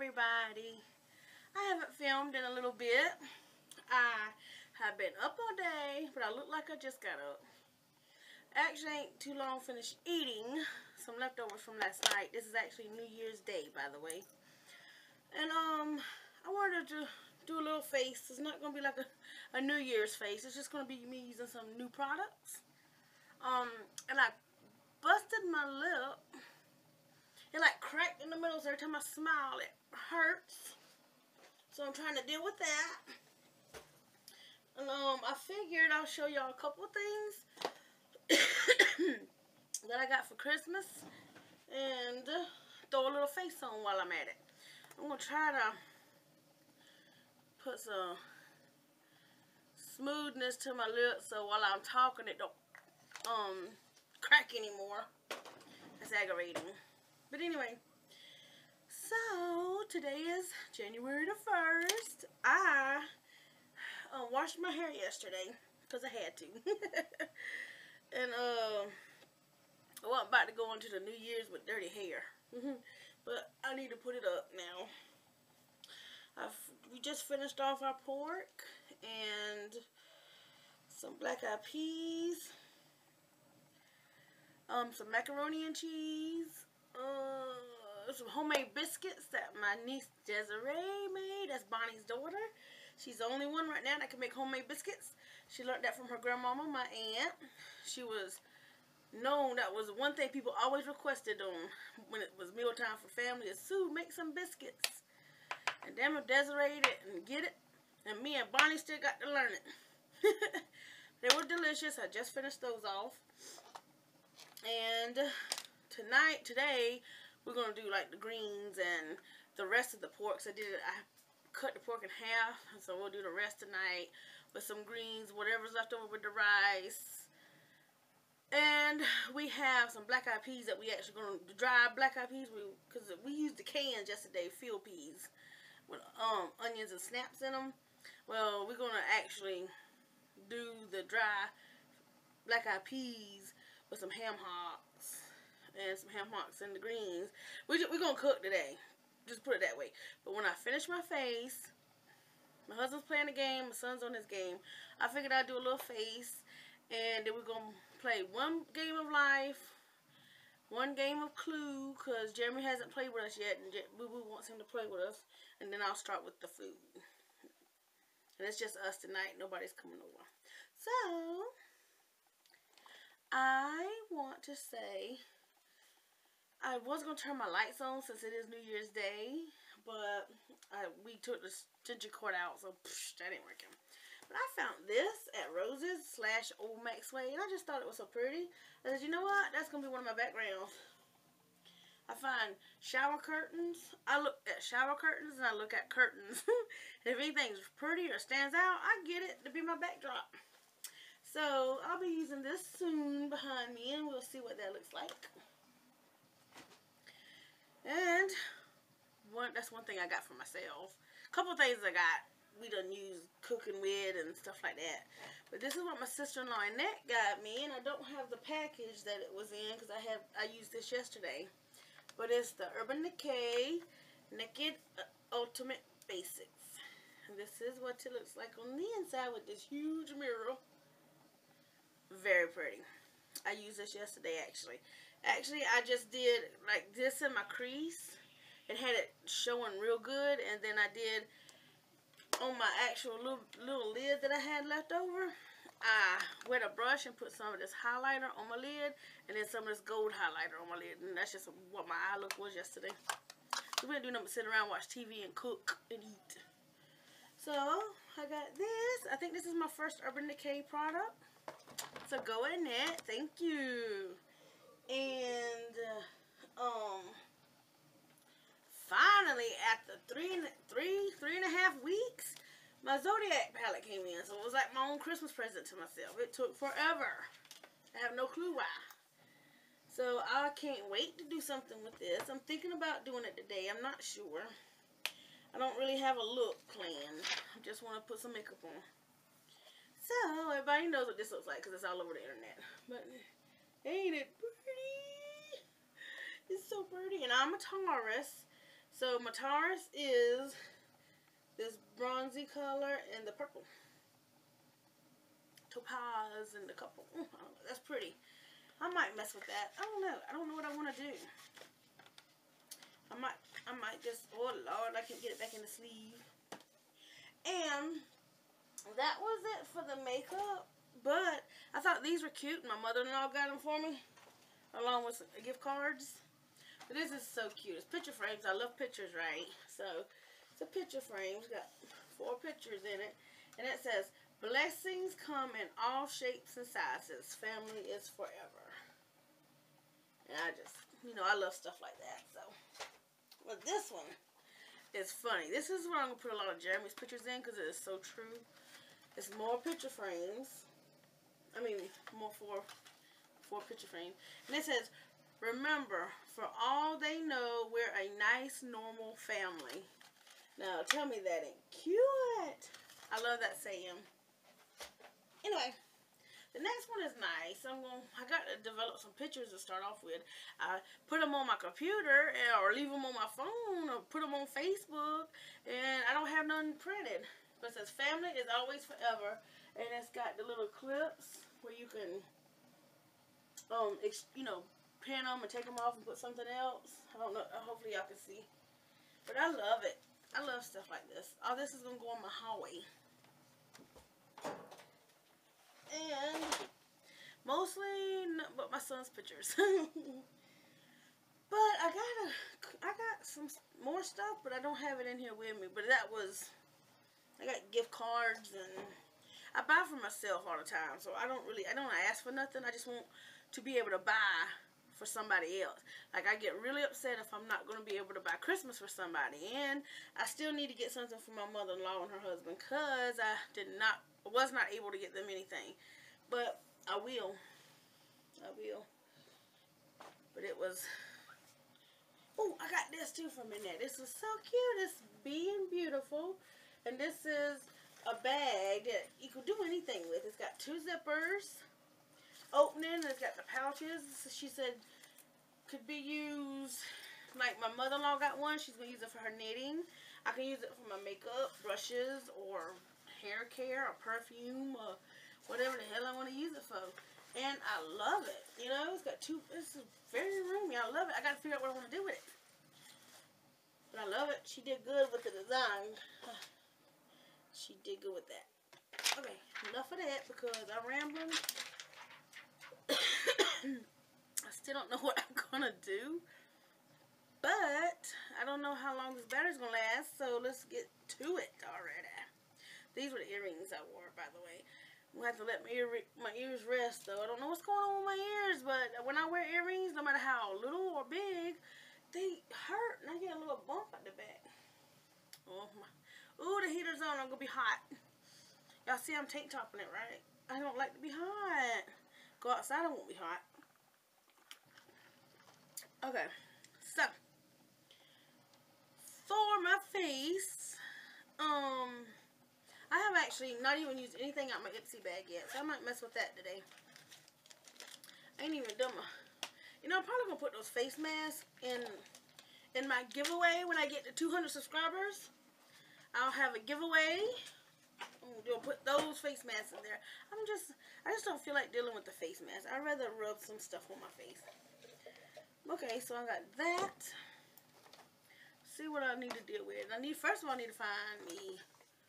everybody. I haven't filmed in a little bit. I have been up all day, but I look like I just got up. Actually, ain't too long finished eating some leftovers from last night. This is actually New Year's Day, by the way. And I wanted to do a little face. It's not gonna be like a New Year's face. It's just gonna be me using some new products. And I busted my lip. It like cracked in the middle, so every time I smile, it hurts. So I'm trying to deal with that. And I figured I'll show y'all a couple of things that I got for Christmas and throw a little face on while I'm at it. I'm gonna try to put some smoothness to my lips so while I'm talking it don't crack anymore. That's aggravating. But anyway, so today is January the 1st. I washed my hair yesterday because I had to. And I wasn't about to go into the New Year's with dirty hair. But I need to put it up now. We just finished off our pork and some black-eyed peas, some macaroni and cheese, some homemade biscuits that my niece Desiree made. That's Bonnie's daughter. She's the only one right now that can make homemade biscuits. She learned that from her grandmama, my aunt. She was known, that was one thing people always requested when it was mealtime for family, is Sue, make some biscuits. And damn if Desiree didn't get it, and me and Bonnie still got to learn it. They were delicious. I just finished those off. And today, we're going to do like the greens and the rest of the pork. So I cut the pork in half, so we'll do the rest tonight with some greens, whatever's left over with the rice. And we have some black-eyed peas that we actually going to dry black-eyed peas, because we used the cans yesterday, field peas, with onions and snaps in them. Well, we're going to actually do the dry black-eyed peas with some ham hocks and some ham hocks and the greens. We're going to cook today. Just put it that way. But when I finish my face, my husband's playing the game, my son's on his game, I figured I'd do a little face, and then we're going to play one game of life, one game of Clue, because Jeremy hasn't played with us yet, and Boo Boo wants him to play with us, and then I'll start with the food. And it's just us tonight. Nobody's coming over. So, I want to say, I was going to turn my lights on since it is New Year's Day, but we took the extension cord out, so that ain't working. But I found this at Rose's / Old Maxway, and I just thought it was so pretty. I said, you know what? That's going to be one of my backgrounds. I find shower curtains. I look at shower curtains and I look at curtains. And if anything's pretty or stands out, I get it to be my backdrop. So I'll be using this soon behind me, and we'll see what that looks like. And that's one thing I got for myself. A couple of things we done used cooking with and stuff like that. But this is what my sister-in-law Annette got me, and I don't have the package that it was in because I used this yesterday. But it's the Urban Decay Naked Ultimate Basics. And this is what it looks like on the inside with this huge mirror. Very pretty. I used this yesterday, actually. Actually, I just did like this in my crease and had it showing real good. And then I did on my actual little lid that I had left over. I wet a brush and put some of this highlighter on my lid, and then some of this gold highlighter on my lid. And that's just what my eye look was yesterday. So we didn't do nothing but sit around, watch TV, and cook and eat. So I got this. I think this is my first Urban Decay product. So go Annette, thank you. And finally, after three and a half weeks, my Zodiac palette came in. So it was like my own Christmas present to myself. It took forever. I have no clue why. So I can't wait to do something with this. I'm thinking about doing it today. I'm not sure. I don't really have a look planned. I just want to put some makeup on. So everybody knows what this looks like because it's all over the internet. But ain't it pretty? It's so pretty. And I'm a Taurus. So my Taurus is this bronzy color and the purple. Topaz and the couple. That's pretty. I might mess with that. I don't know. I don't know what I want to do. I might just, oh Lord, I can't get it back in the sleeve. And that was it for the makeup. But I thought these were cute. My mother-in-law got them for me, along with some gift cards. But this is so cute. It's picture frames. I love pictures, right? So it's a picture frame. It's got 4 pictures in it. And it says, blessings come in all shapes and sizes. Family is forever. And I just, you know, I love stuff like that. So, but this one is funny. This is where I'm going to put a lot of Jeremy's pictures in because it is so true. It's more picture frames. I mean, more four picture frames. And it says, remember, for all they know, we're a nice, normal family. Now, tell me that ain't cute. I love that saying. Anyway, the next one is nice. I got to develop some pictures to start off with. I put them on my computer or leave them on my phone or put them on Facebook, and I don't have none printed. But it says family is always forever, and it's got the little clips where you can, you know, pin them and take them off and put something else. I don't know. Hopefully y'all can see. But I love it. I love stuff like this. All this is going to go on my hallway. And mostly, but my son's pictures. But I got some more stuff, but I don't have it in here with me. But I got gift cards, and I buy for myself all the time. So I don't ask for nothing. I just want to be able to buy for somebody else. Like, I get really upset if I'm not going to be able to buy Christmas for somebody. And I still need to get something for my mother-in-law and her husband, because I was not able to get them anything. But I will. But it was, oh, I got this too from Annette. This is so cute. It's Being Beautiful. And this is a bag that you could do anything with. It's got 2 zippers. Opening. It's got the pouches. She said could be used, like my mother-in-law got one. She's going to use it for her knitting. I can use it for my makeup, brushes, or hair care, or perfume, or whatever the hell I want to use it for. And I love it. You know, it's got it's very roomy. I love it. I got to figure out what I want to do with it. But I love it. She did good with the design. She did good with that. Okay, enough of that because I'm rambling. I still don't know what I'm going to do. But I don't know how long this battery's going to last. So let's get to it already. These were the earrings I wore, by the way. I'm going to have to let my ears rest, though. I don't know what's going on with my ears. But when I wear earrings, no matter how little or big, they hurt. And I get a little bump at the back. Oh, my. Ooh, the heater's on. I'm going to be hot. Y'all see I'm tank topping it, right? I don't like to be hot. Go outside, I won't be hot. Okay, so for my face, I have actually not even used anything out my Ipsy bag yet, so I might mess with that today. I ain't even done my, you know, I'm probably gonna put those face masks in my giveaway when I get to 200 subscribers. I'll have a giveaway. I'm gonna put those face masks in there. I just don't feel like dealing with the face mask. I'd rather rub some stuff on my face. Okay, so I got that. See what I need to deal with. First of all, I need to find me.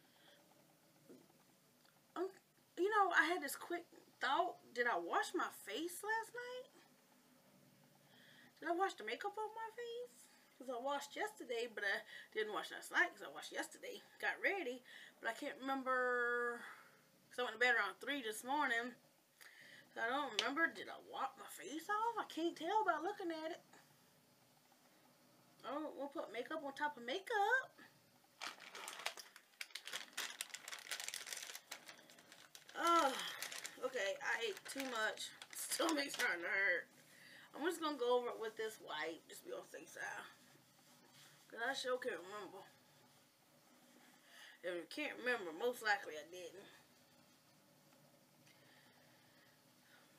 You know, I had this quick thought. Did I wash my face last night? Did I wash the makeup off my face? Because I washed yesterday, but I didn't wash last night because I washed yesterday. Got ready, but I can't remember. Because I went to bed around 3 this morning. So I don't remember. Did I wipe my face off? I can't tell by looking at it. Oh, we'll put makeup on top of makeup. Oh, okay. I ate too much. Stomach's starting to hurt. I'm just going to go over it with this wipe. Just be on the safe side. Because I sure can't remember. If you can't remember, most likely I didn't.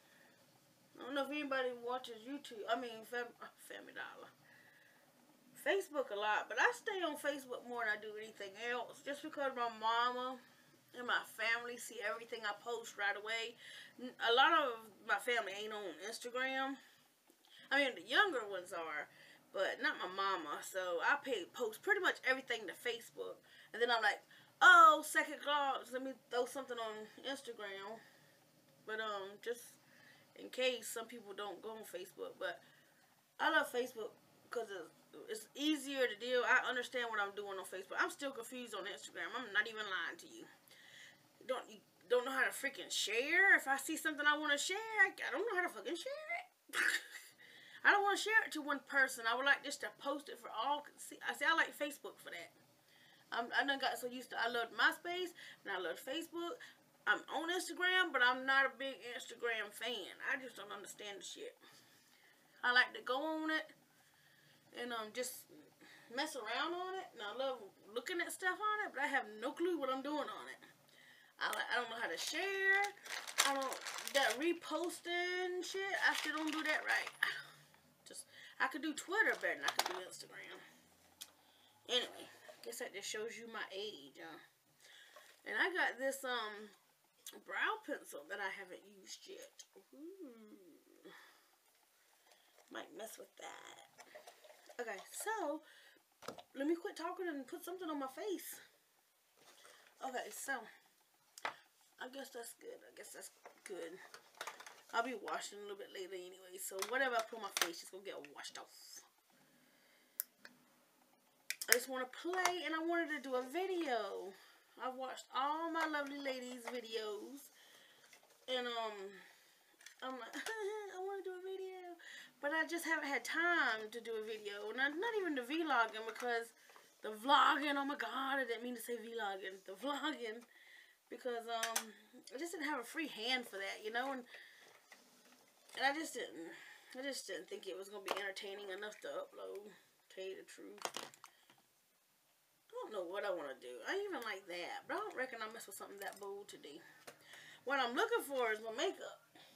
I don't know if anybody watches YouTube. I mean, Family Facebook a lot, but I stay on Facebook more than I do anything else, just because my mama and my family see everything I post right away. A lot of my family ain't on Instagram. I mean, the younger ones are, but not my mama. So I post pretty much everything to Facebook, and then I'm like, oh, second thoughts, let me throw something on Instagram. But just in case some people don't go on Facebook, but I love Facebook because it's easier to deal. I understand what I'm doing on Facebook. I'm still confused on Instagram. I'm not even lying to you. You don't know how to freaking share? If I see something I want to share, I don't know how to fucking share it. I don't want to share it to one person. I would like just to post it for all. I like Facebook for that. I done got so used to. I loved MySpace and I loved Facebook. I'm on Instagram, but I'm not a big Instagram fan. I just don't understand the shit. I like to go on it and just mess around on it, and I love looking at stuff on it, but I have no clue what I'm doing on it. I don't know how to share. That reposting shit, I still don't do that right. I could do Twitter better than I could do Instagram. Anyway, I guess that just shows you my age, And I got this, brow pencil that I haven't used yet. Ooh. Might mess with that. Okay, so, let me quit talking and put something on my face. Okay, so, I guess that's good. I'll be washing a little bit later anyway, so whatever I put on my face is going to get washed off. I just want to play, and I wanted to do a video. I've watched all my lovely ladies' videos, and I'm like, I want to do a video, but I just haven't had time to do a video, and not even the vlogging, because the vlogging, oh my god, I didn't mean to say vlogging, the vlogging, because I just didn't have a free hand for that, you know, and I just didn't think it was going to be entertaining enough to upload, to tell you the truth. I don't know what I want to do. I even like that, but I don't reckon I'll mess with something that bold today. What I'm looking for is my makeup.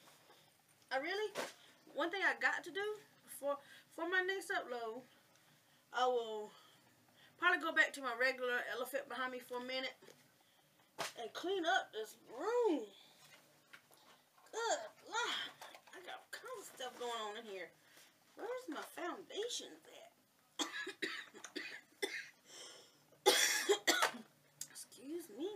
One thing I got to do for my next upload, I will probably go back to my regular elephant behind me for a minute and clean up this room. Good Lord. I got all kinds of stuff going on in here. Where's my foundations at? Excuse me.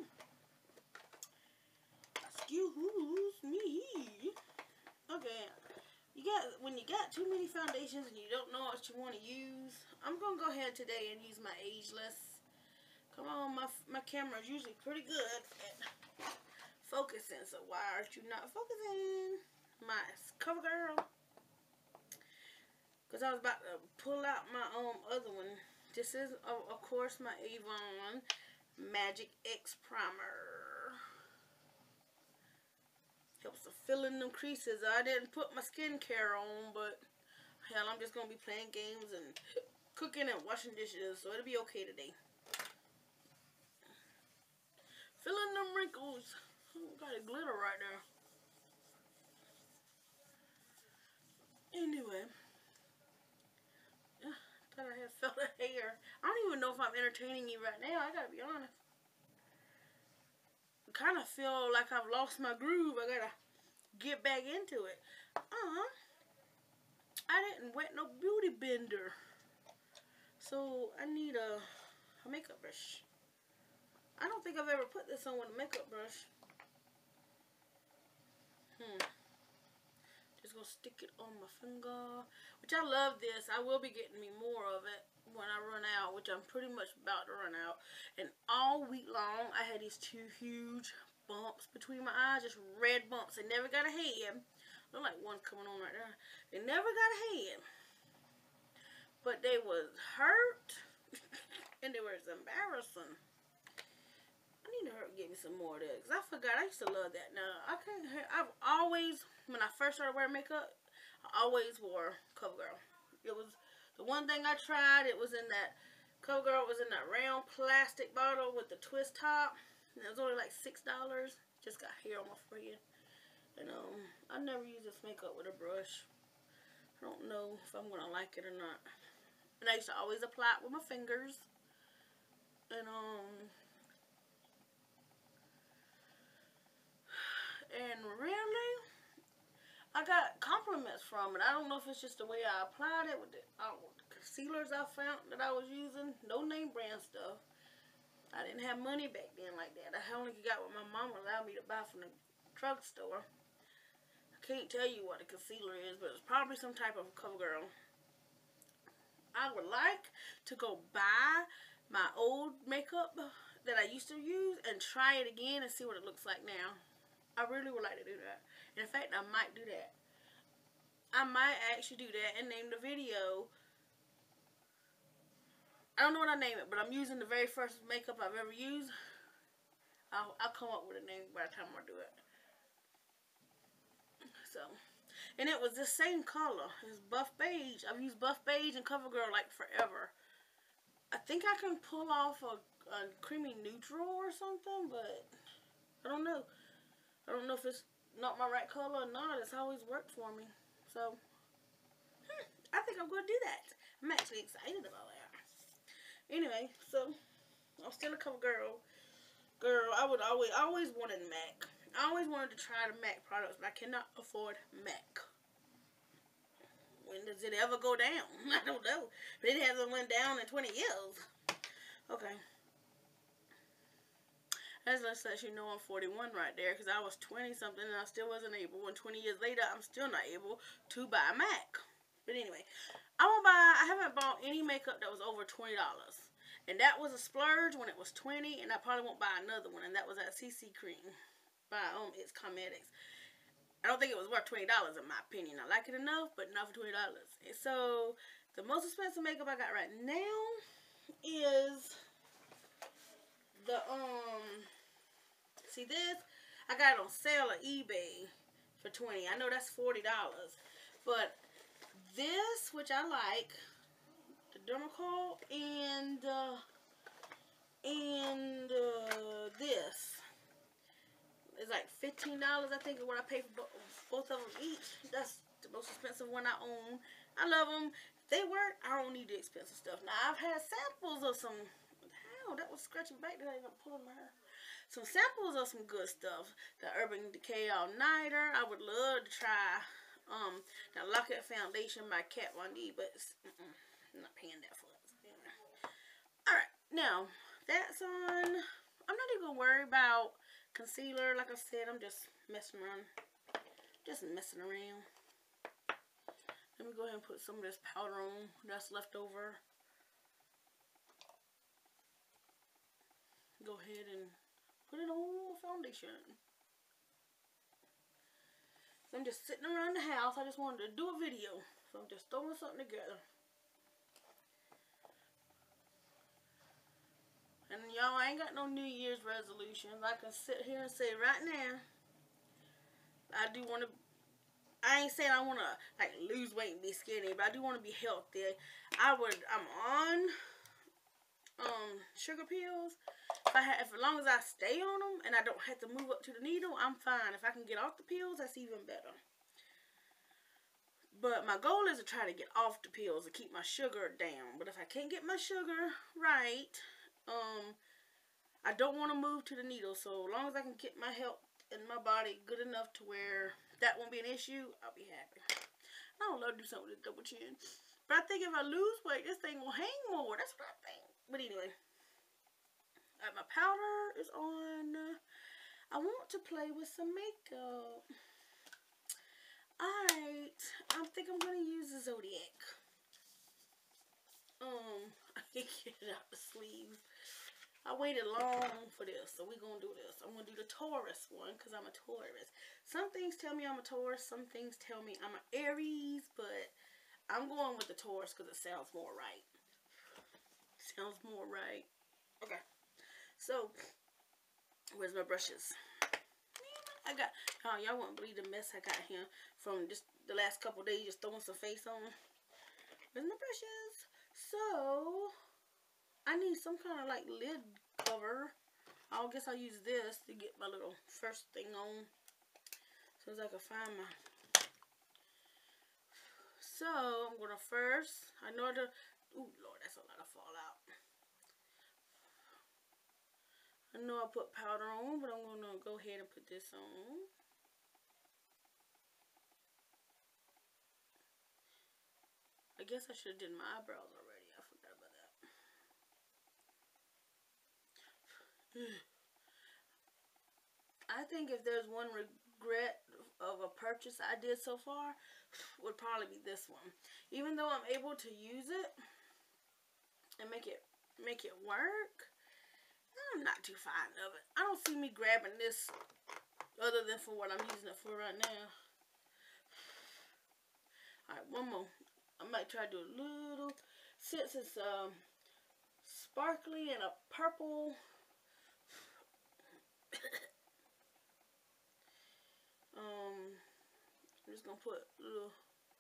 Okay. When you got too many foundations and you don't know what you want to use, I'm going to go ahead today and use my Ageless. Come on, my camera is usually pretty good at focusing, so why aren't you not focusing? My CoverGirl. Because I was about to pull out my other one. This is, of course, my Avon Magic X Primer. Helps to fill in them creases. I didn't put my skincare on, but hell, I'm just going to be playing games and cooking and washing dishes, so it'll be okay today. Fill in them wrinkles. Oh, got a glitter right there. Anyway. Thought I had felt a hair. I don't even know if I'm entertaining you right now. I gotta be honest. I kind of feel like I've lost my groove. I gotta get back into it. I didn't wet no beauty blender. So I need a makeup brush. I don't think I've ever put this on with a makeup brush. Just gonna stick it on my finger. Which I love this. I will be getting me more of it when I run out, which I'm pretty much about to run out. And all week long, I had these two huge bumps between my eyes, just red bumps. They never got a head. Look like one coming on right there. They never got a head. But they was hurt. And they was embarrassing. I need to get me some more of that. Because I forgot. I used to love that. Now, I've always, when I first started wearing makeup, I always wore CoverGirl. It was the one thing I tried. It was in that, CoverGirl was in that round plastic bottle with the twist top. And it was only like $6. Just got hair on my forehead. And I never use this makeup with a brush. I don't know if I'm going to like it or not. And I used to always apply it with my fingers. And really, I got compliments from it. I don't know if it's just the way I applied it with the concealers I found that I was using. No name brand stuff. I didn't have money back then like that. I only got what my mom allowed me to buy from the drugstore. I can't tell you what a concealer is, but it's probably some type of CoverGirl. I would like to go buy my old makeup that I used to use and try it again and see what it looks like now. I really would like to do that. In fact, I might do that. I might actually do that and name the video. I don't know what I name it, but I'm using the very first makeup I've ever used. I'll come up with a name by the time I do it. So, and it was the same color. It's Buff Beige. I've used Buff Beige and CoverGirl like forever. I think I can pull off a creamy neutral or something, but I don't know. I don't know if it's not my right color or not. It's always worked for me. So, I think I'm going to do that. I'm actually excited about that. Anyway, so, I'm still a CoverGirl. Girl, I always wanted MAC. I always wanted to try the MAC products, but I cannot afford MAC. When does it ever go down? I don't know. But it hasn't went down in 20 years. Okay. That lets you know I'm 41 right there, because I was 20-something and I still wasn't able. And 20 years later, I'm still not able to buy MAC. But anyway, I haven't bought any makeup that was over $20. And that was a splurge when it was 20, and I probably won't buy another one, and that was at CC Cream by It's Cosmetics. I don't think it was worth $20 in my opinion. I like it enough, but not for $20. And so, the most expensive makeup I got right now is the, see this? I got it on sale at eBay for $20. I know that's $40. But this, which I like, the Dermacol, and this is like $15, I think, is what I pay for both of them each. That's the most expensive one I own. I love them. If they work, I don't need the expensive stuff. Now, I've had samples of some, hell, that was scratching back that I even pulling my hair. Some samples of some good stuff. The Urban Decay All Nighter. I would love to try the Lock It Foundation by Kat Von D, but I'm not paying that for it. Yeah. Alright, now, that's on. I'm not even going to worry about concealer. Like I said, I'm just messing around. Just messing around. Let me go ahead and put some of this powder on that's left over. Go ahead and put it on foundation. So I'm just sitting around the house. I just wanted to do a video. So I'm just throwing something together. And y'all, I ain't got no New Year's resolutions. I can sit here and say right now, I do want to, I ain't saying I want to like lose weight and be skinny, but I do want to be healthy. I'm on sugar pills. As long as I stay on them and I don't have to move up to the needle, I'm fine. If I can get off the pills, that's even better. But my goal is to try to get off the pills and keep my sugar down. But if I can't get my sugar right, I don't want to move to the needle. So as long as I can get my health and my body good enough to where that won't be an issue, I'll be happy. I don't love to do something with this double chin. But I think if I lose weight, this thing will hang more. That's what I think. But anyway. My powder is on. I want to play with some makeup. Alright. I think I'm going to use the Zodiac. I can't get it out the sleeve. I waited long for this, so we're going to do this. I'm going to do the Taurus one, because I'm a Taurus. Some things tell me I'm a Taurus, some things tell me I'm an Aries, but I'm going with the Taurus because it sounds more right. Sounds more right. Okay. So, where's my brushes? I got, y'all won't believe the mess I got here from just the last couple days, just throwing some face on. Where's my brushes? So, I need some kind of like lid cover. I guess I'll use this to get my little first thing on. As soon as I can find my. So, I'm going to first, I know Ooh, Lord, that's a lot of fallout. I know I put powder on, but I'm going to go ahead and put this on. I guess I should have did my eyebrows already. I forgot about that. I think if there's one regret of a purchase I did so far, would probably be this one. Even though I'm able to use it and make it work, I'm not too fond of it. I don't see me grabbing this other than for what I'm using it for right now. Alright, one more. I might try to do a little, since it's sparkly and a purple. I'm just gonna put a little,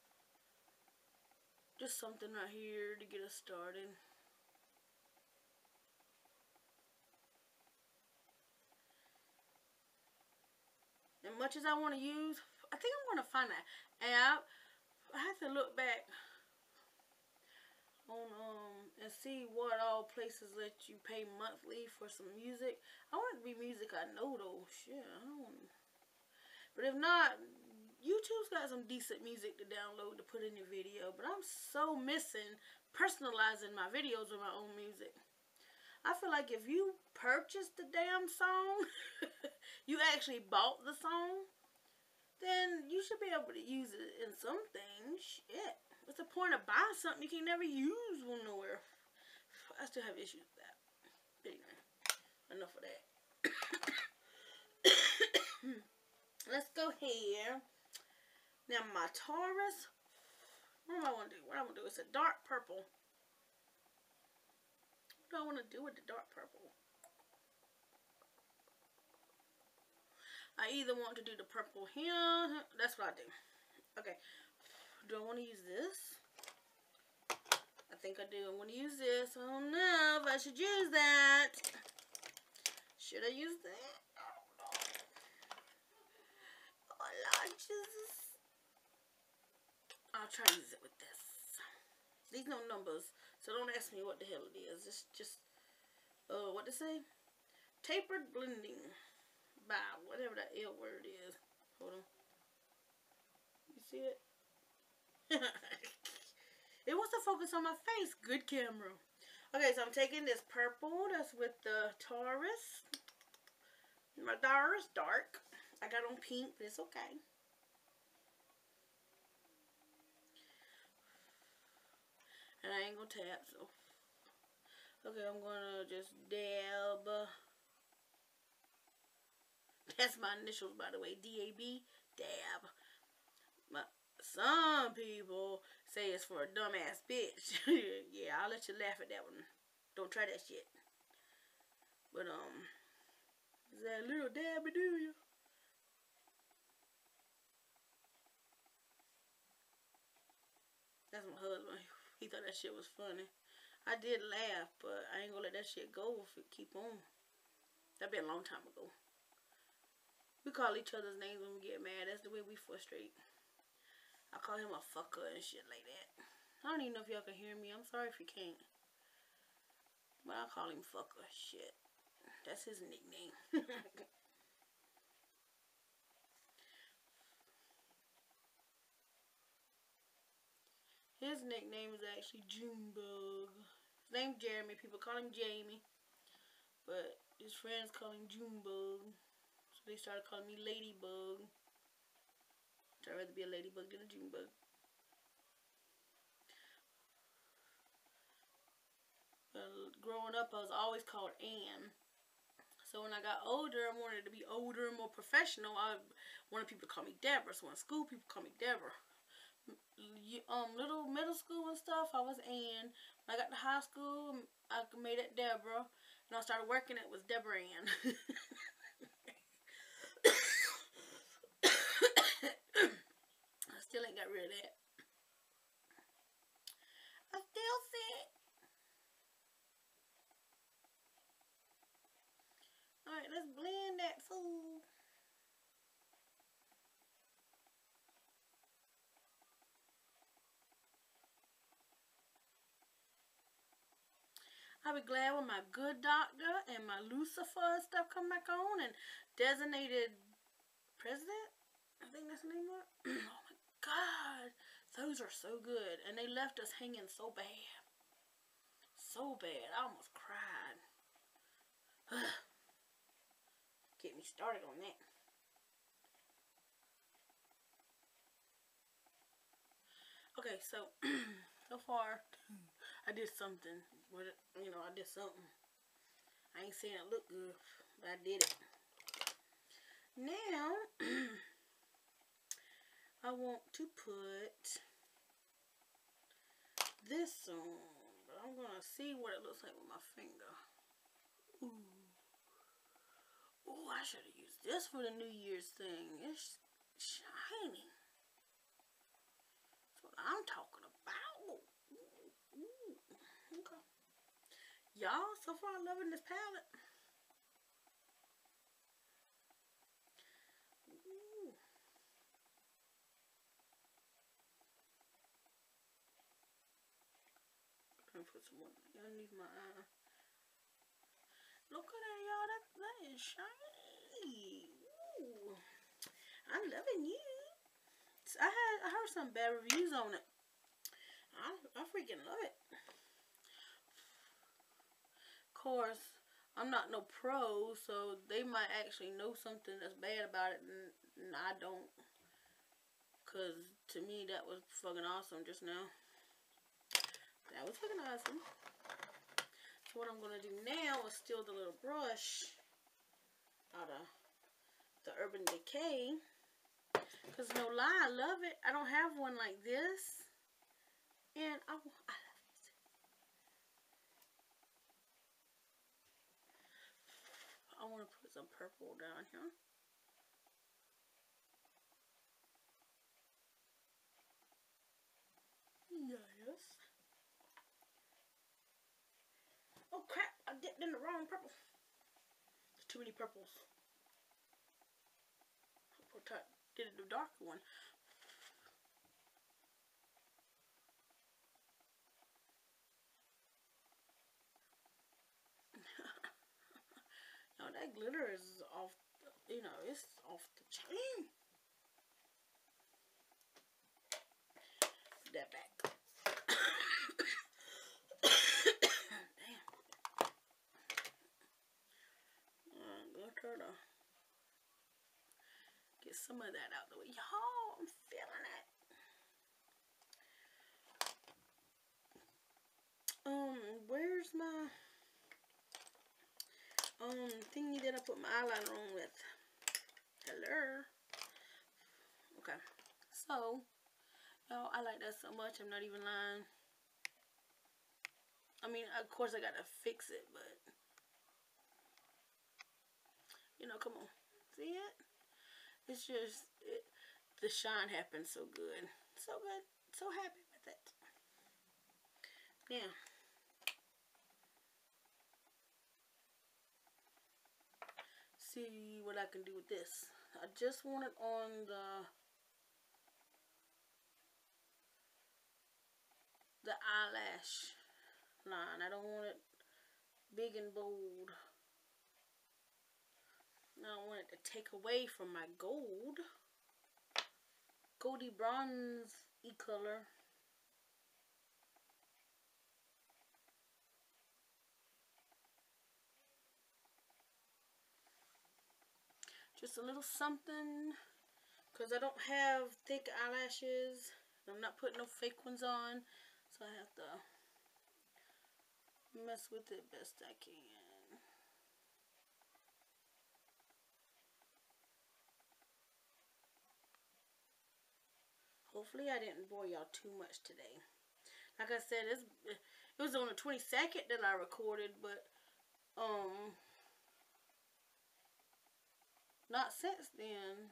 just something right here to get us started. As much as I want to use, I think I'm going to find an app. I have to look back on and see what all places let you pay monthly for some music. I want it to be music I know though. Shit, I don't. But if not, YouTube's got some decent music to download to put in your video. But I'm so missing personalizing my videos with my own music. I feel like if you purchased the damn song, you actually bought the song, then you should be able to use it in some things. Shit. What's the point of buying something you can never use one nowhere? I still have issues with that. Anyway, enough of that. Let's go here. Now my Taurus, what do I want to do? What I want to do? It's a dark purple. What do I want to do with the dark purple? I either want to do the purple here. That's what I do. Okay. Do I want to use this? I think I do. I want to use this. I don't know if I should use that. Should I use that? Oh, Lord Jesus. I'll try to use it with this. These no numbers. So don't ask me what the hell it is. It's just, what to say? Tapered blending by whatever that L word is. Hold on. You see it? It wants to focus on my face. Good camera. Okay, so I'm taking this purple that's with the Taurus. My Taurus dark. I got on pink, but it's okay. And I ain't gonna tap, so. Okay, I'm gonna just dab. That's my initials, by the way. D-A-B. Dab. Some people say it's for a dumbass bitch. Yeah, I'll let you laugh at that one. Don't try that shit. But, is that a little dabby do you? That's my husband. He thought that shit was funny. I did laugh, but I ain't gonna let that shit go if it keep on. That'd been a long time ago. We call each other's names when we get mad. That's the way we frustrate. I call him a fucker and shit like that. I don't even know if y'all can hear me. I'm sorry if you can't. But I call him fucker. Shit. That's his nickname. His nickname is actually Junebug. His name's Jeremy. People call him Jamie. But his friends call him Junebug. So they started calling me Ladybug. I'd rather be a ladybug than a Junebug. Growing up, I was always called Ann. So when I got older, I wanted to be older and more professional. I wanted people to call me Deborah. So in school, people call me Deborah. Little middle school and stuff, I was Ann. When I got to high school, I made it Deborah. And I started working, it was Deborah Ann. I still ain't got rid of that. I still sick. Alright, let's blend that food. I'll be glad when my Good Doctor and my Lucifer and stuff come back on, and Designated President, I think that's the name of it. Oh my God, those are so good, and they left us hanging so bad. So bad, I almost cried. Get me started on that. Okay, so so far I did something. You know, I did something. I ain't saying it looked good, but I did it. Now I want to put this on, but I'm gonna see what it looks like with my finger. Ooh. Oh, I should have used this for the New Year's thing. It's shiny. That's what I'm talking about. Ooh. Okay. Y'all, so far I'm loving this palette. Ooh. I'm gonna put some more underneath my eye. Look at that, y'all. That is shiny. Ooh. I'm loving you. I heard some bad reviews on it. I freaking love it. Of course, I'm not no pro, so they might actually know something that's bad about it, and I don't. Because to me, that was fucking awesome just now. That was fucking awesome. So what I'm going to do now is steal the little brush out of the Urban Decay. Because no lie, I love it. I don't have one like this. And I love it. I want to put some purple down here. Yes. Oh crap, I dipped in the wrong purple. There's too many purples. I did the darker one. No, that glitter is off, you know, it's off the chain. Put that back. Damn. Glitter to get some of that out of the way. Y'all, I'm feeling it. Where's my thingy that I put my eyeliner on with? Hello. Okay. So, y'all, I like that so much. I'm not even lying. I mean, of course I gotta fix it, but you know, come on. See it? It's just the shine happens so good. So good. So happy with it. Now, see what I can do with this. I just want it on the eyelash line. I don't want it big and bold. I don't want it to take away from my gold. Goldy bronze-y color. Just a little something, because I don't have thick eyelashes. I'm not putting no fake ones on, so I have to mess with it best I can. Hopefully I didn't bore y'all too much today. Like I said, it was on the 22nd that I recorded, but not since then.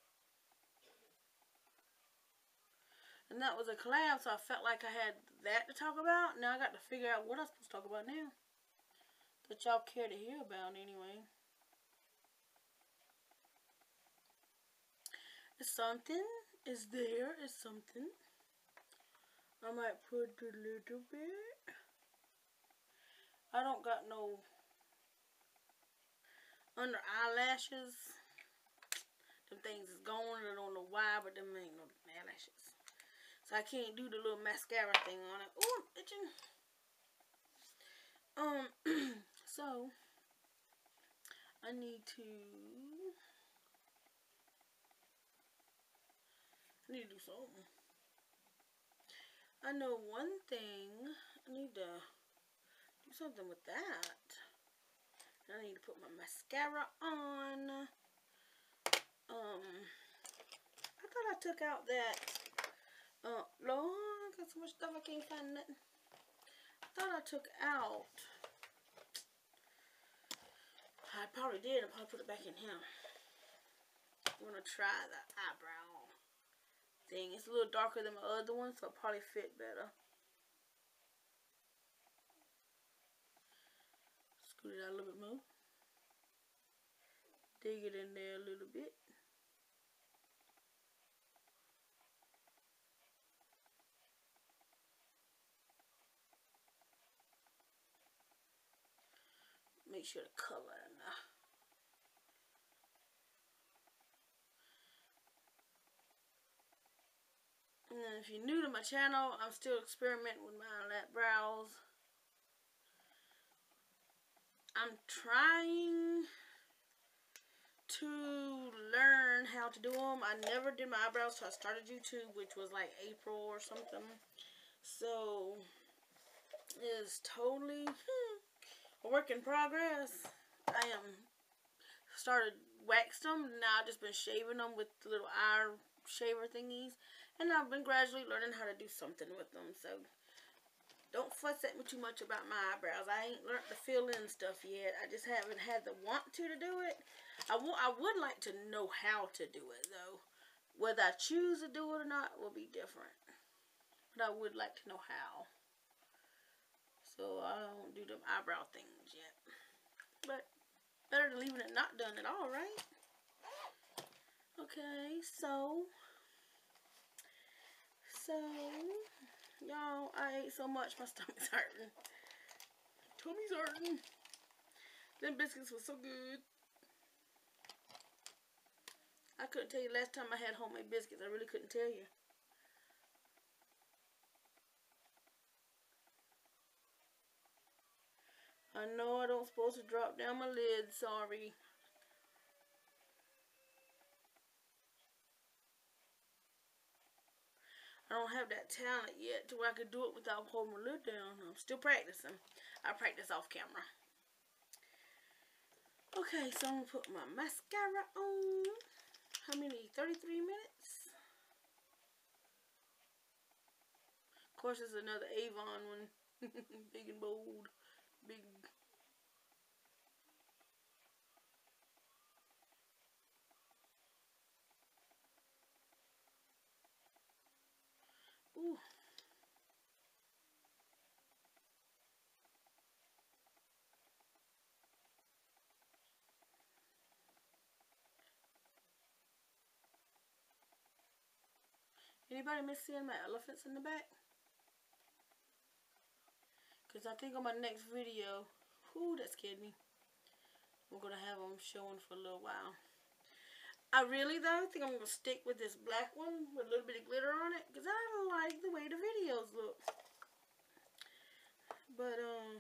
And that was a collab, so I felt like I had that to talk about. Now I got to figure out what I'm supposed to talk about now, that y'all care to hear about anyway. It's something. It's there. It's something. I might put a little bit. I don't got no under eyelashes. Them things is gone. I don't know why, but them ain't no eyelashes. So I can't do the little mascara thing on it. Oh, I'm itching. So I need to do something. I know one thing. I need to do something with that. I need to put my mascara on. I thought I took out that. Lord, I got so much stuff I can't find nothing. I thought I took out. I probably did. I'll probably put it back in here. I'm gonna try the eyebrow thing. It's a little darker than my other one, so it'll probably fit better. Scoot it out a little bit more. Dig it in there a little bit. Make sure the color enough. And if you're new to my channel, I'm still experimenting with my brows. I'm trying to learn how to do them. I never did my eyebrows till I started YouTube, which was like April or something. So it's totally a work in progress. I started waxed them. Now I've just been shaving them with the little eye shaver thingies. And I've been gradually learning how to do something with them. So don't fuss at me too much about my eyebrows. I ain't learned the fill-in stuff yet. I just haven't had the want to do it. I would like to know how to do it, though. Whether I choose to do it or not will be different. But I would like to know how. So I don't do them eyebrow things yet. But better than leaving it not done at all, right? Okay, so y'all, I ate so much, my stomach's hurting. Tummy's hurting. Them biscuits were so good. I couldn't tell you last time I had homemade biscuits. I really couldn't tell you. I know I don't supposed to drop down my lid, sorry. I don't have that talent yet to where I could do it without holding my lid down. I'm still practicing. I practice off camera. Okay, so I'm going to put my mascara on. How many? 33 minutes? Of course, it's another Avon one. Big and bold. Big. Ooh. Anybody miss seeing my elephants in the back? Because I think on my next video, whoo, that scared me. I'm going to have them showing for a little while. I really, though, think I'm going to stick with this black one with a little bit of glitter on it. Because I don't like the way the videos look. But,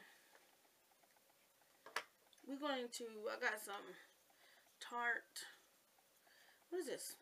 we're going to, I got some Tarte. What is this?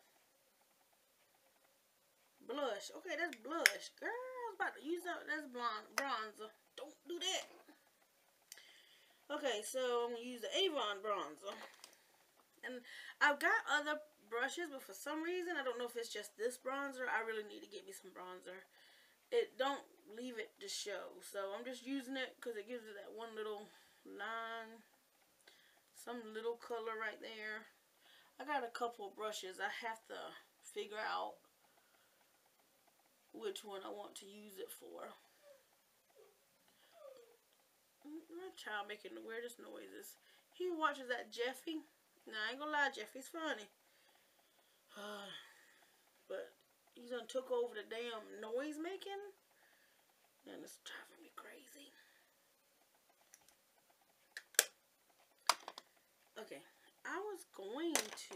Blush. Okay, that's blush. Girl, I was about to use that. That's bronzer. Don't do that. Okay, so I'm going to use the Avon bronzer. And I've got other brushes, but for some reason, I don't know if it's just this bronzer. I really need to get me some bronzer. It don't leave it to show. So I'm just using it because it gives it that one little line. Some little color right there. I got a couple of brushes. I have to figure out which one I want to use it for. My child making the weirdest noises. He watches that Jeffy. Now, I ain't gonna lie, Jeffy's funny. But he done took over the damn noise making. And it's driving me crazy. Okay, I was going to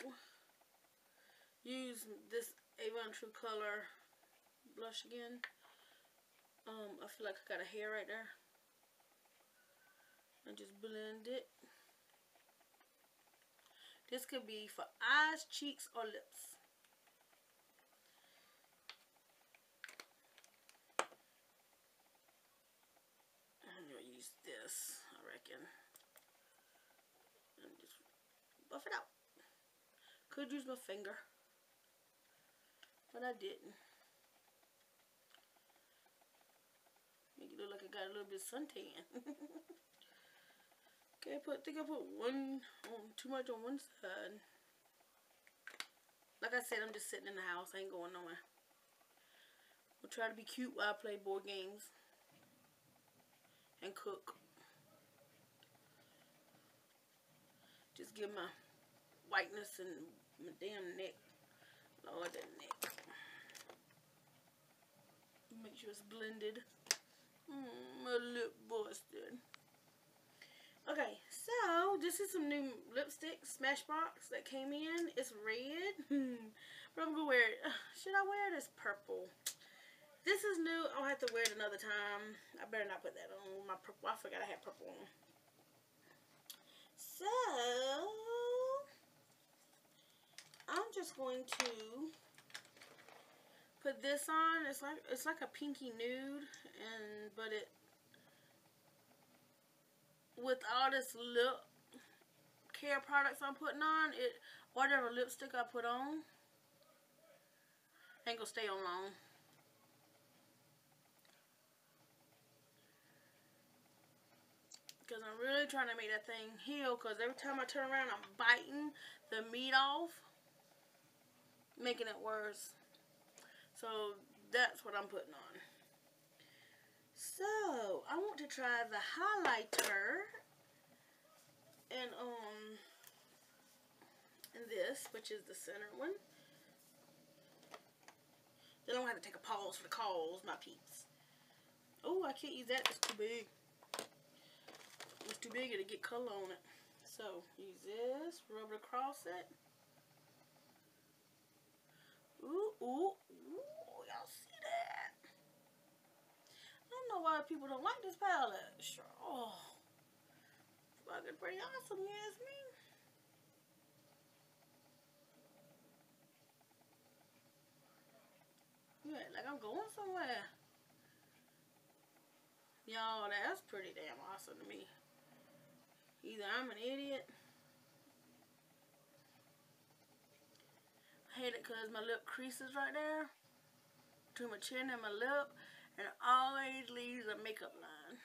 use this Avon True Color blush again. I feel like I got a hair right there. And just blend it. This could be for eyes, cheeks, or lips. I'm going to use this, I reckon. And just buff it out. Could use my finger, but I didn't. Make it look like I got a little bit of suntan. Okay, I think I put one on, too much on one side. Like I said, I'm just sitting in the house. I ain't going nowhere. I'll try to be cute while I play board games and cook. Just give my whiteness and my damn neck. Lord, that neck. Make sure it's blended. My lip busted. Okay, so this is some new lipstick, Smashbox, that came in. It's red, but I'm gonna wear it. Should I wear it as purple? This is new. I'll have to wear it another time. I better not put that on my purple. I forgot I had purple on. So I'm just going to put this on. It's like a pinky nude, but it, with all this lip care products I'm putting on, whatever lipstick I put on ain't gonna stay on long. Because I'm really trying to make that thing heal, because every time I turn around I'm biting the meat off, making it worse. So that's what I'm putting on. So I want to try the highlighter and this, which is the center one. Then I don't have to take a pause for the calls, my peeps. Oh, I can't use that. It's too big. It's too big to get color on it. So use this, rub it across it. Ooh, ooh, ooh, y'all see that? I don't know why people don't like this palette. Sure. Oh, fucking pretty awesome, you ask me. Yeah, like I'm going somewhere. Y'all, that's pretty damn awesome to me. Either I'm an idiot. I hate it because my lip creases right there. Between my chin and my lip. And it always leaves a makeup line.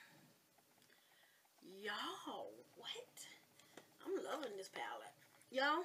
Y'all, what? I'm loving this palette. Y'all,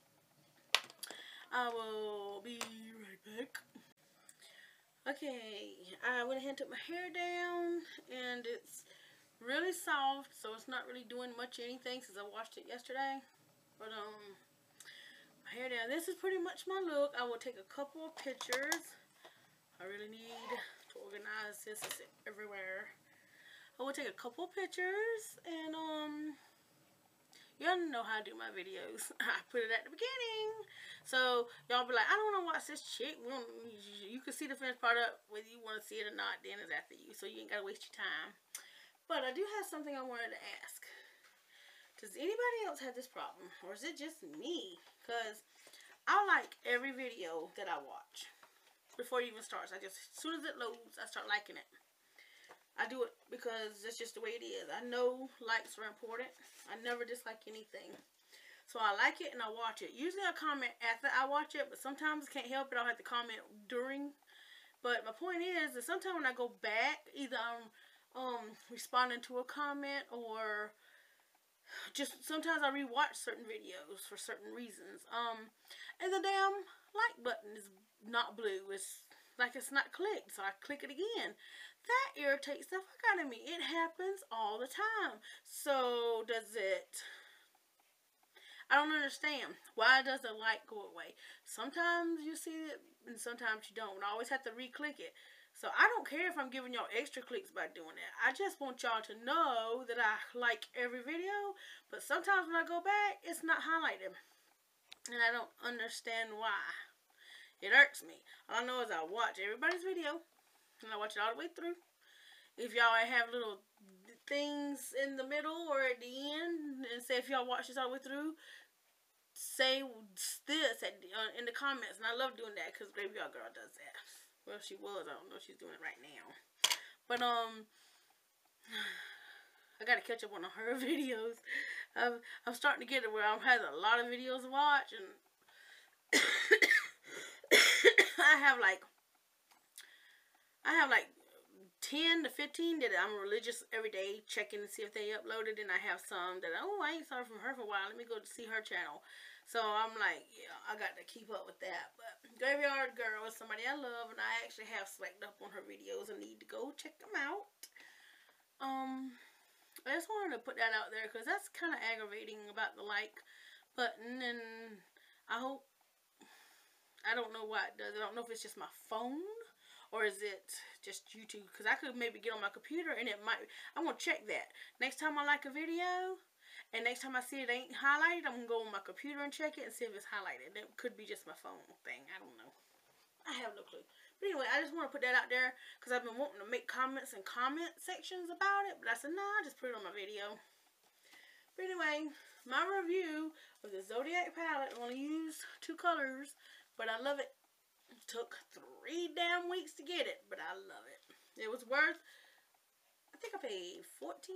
I will be right back. Okay, I went ahead and took my hair down. And it's really soft, so it's not really doing much anything since I washed it yesterday. But my hair down. This is pretty much my look. I will take a couple of pictures. I really need to organize this. It's everywhere. I will take a couple of pictures, and y'all know how to do my videos. I put it at the beginning, so y'all be like, I don't want to watch this chick. You can see the finished product whether you want to see it or not. Then it's after you, so you ain't gotta waste your time. But I do have something I wanted to ask. Does anybody else have this problem? Or is it just me? Because I like every video that I watch. Before it even starts. As soon as it loads, I start liking it. I do it because that's just the way it is. I know likes are important. I never dislike anything. So I like it and I watch it. Usually I comment after I watch it. But sometimes I can't help it. I'll have to comment during. But my point is that sometimes when I go back, either I'm responding to a comment, or just sometimes I rewatch certain videos for certain reasons. And the damn like button is not blue. It's like it's not clicked, so I click it again. That irritates the fuck out of me. It happens all the time. So does it? I don't understand. Why does the light go away? Sometimes you see it and sometimes you don't. I always have to re-click it. So I don't care if I'm giving y'all extra clicks by doing that. I just want y'all to know that I like every video. But sometimes when I go back, it's not highlighted. And I don't understand why. It irks me. All I know is I watch everybody's video. And I watch it all the way through. If y'all have little things in the middle or at the end, and say if y'all watch this all the way through, say this in the comments. And I love doing that because Graveyard Girl does that. Well, she was. I don't know if she's doing it right now. But, I gotta catch up on her videos. I'm starting to get it where I have a lot of videos to watch, and I have like 10 to 15 that I'm religious every day checking to see if they uploaded, and I have some that, oh, I ain't saw from her for a while, let me go to see her channel. So I'm like, yeah, I got to keep up with that. But Graveyard Girl is somebody I love, and I actually have selected up on her videos and need to go check them out. I just wanted to put that out there because that's kind of aggravating about the like button, and I don't know why it does. I don't know if it's just my phone or is it just YouTube, because I could maybe get on my computer and it might, I want to check that. Next time I like a video and next time I see it ain't highlighted, I'm going to go on my computer and check it and see if it's highlighted. It could be just my phone thing. I don't know. I have no clue. But anyway, I just want to put that out there because I've been wanting to make comments and comment sections about it. But I said, nah, I'll just put it on my video. But anyway, my review of the Zodiac palette. I only used 2 colors, but I love it. It took 3 damn weeks to get it, but I love it. It was worth, I think I paid $14.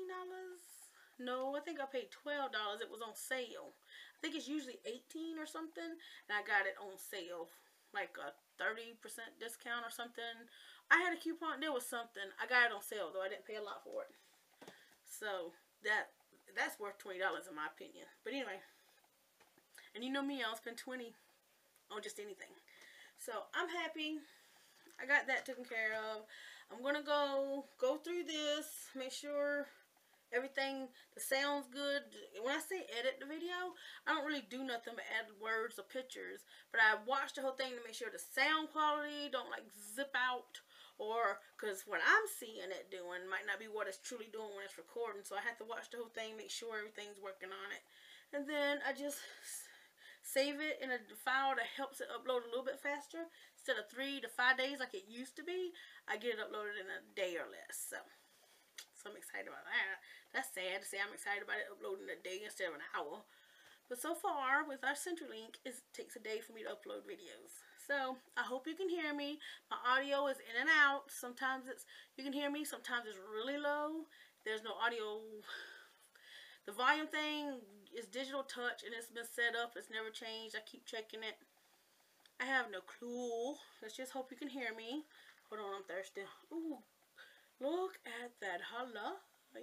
No, I think I paid $12. It was on sale. I think it's usually $18 or something, and I got it on sale, like a 30% discount or something. I had a coupon. There was something. I got it on sale though. I didn't pay a lot for it. So that's worth $20 in my opinion. But anyway, and you know me, I'll spend $20 on just anything. So I'm happy. I got that taken care of. I'm gonna go through this, make sure everything, the sound's good. When I say edit the video, I don't really do nothing but add words or pictures. But I watch the whole thing to make sure the sound quality don't like zip out, or because what I'm seeing it doing might not be what it's truly doing when it's recording. So I have to watch the whole thing, make sure everything's working on it, and then I just save it in a file that helps it upload a little bit faster. Instead of 3 to 5 days like it used to be, I get it uploaded in a day or less. So I'm excited about that. That's sad to say I'm excited about it uploading a day instead of an hour. But so far, with our CenturyLink, it takes a day for me to upload videos. So I hope you can hear me. My audio is in and out. Sometimes you can hear me. Sometimes it's really low. There's no audio. The volume thing is digital touch, and it's been set up. It's never changed. I keep checking it. I have no clue. Let's just hope you can hear me. Hold on, I'm thirsty. Ooh, look at that highlight.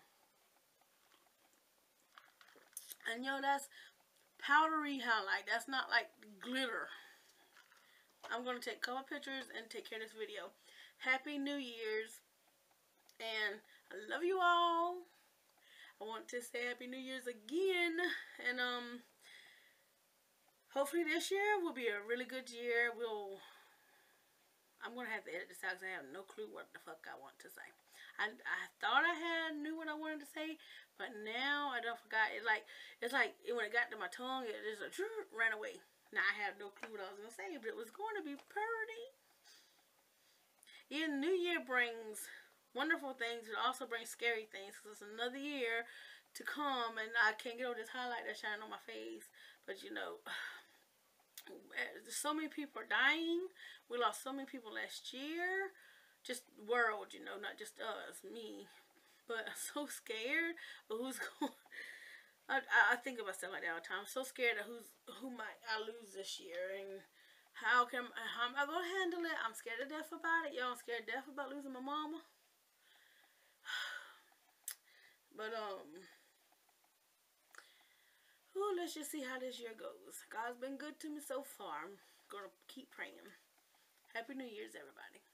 And yo, that's powdery highlight. That's not like glitter. I'm going to take a couple pictures and take care of this video. Happy New Year's. And I love you all. I want to say Happy New Year's again, and hopefully this year will be a really good year. I'm going to have to edit this out because I have no clue what the fuck I want to say. I thought I knew what I wanted to say, but now I don't forgot. It's like when it got to my tongue, it just ran away. Now I have no clue what I was going to say, but it was going to be pretty. Yeah, New Year brings wonderful things. It also brings scary things because it's another year to come, and I can't get over this highlight that's shining on my face. But you know, so many people are dying. We lost so many people last year. Just the world, you know, not just us, me. But I'm so scared of who's going. I think of myself like that all the time. I'm so scared of who might I lose this year, and how am I gonna handle it? I'm scared to death about it. Y'all, I'm scared to death about losing my mama. But let's just see how this year goes. God's been good to me so far. I'm gonna keep praying. Happy New Year's, everybody.